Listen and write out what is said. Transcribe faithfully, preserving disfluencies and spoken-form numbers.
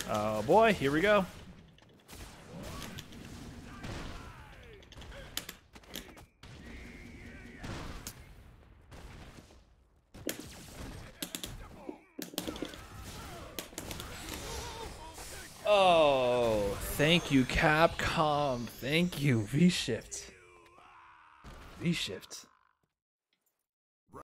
Oh boy, here we go. Oh, thank you, Capcom. Thank you, V-Shift. V-Shift.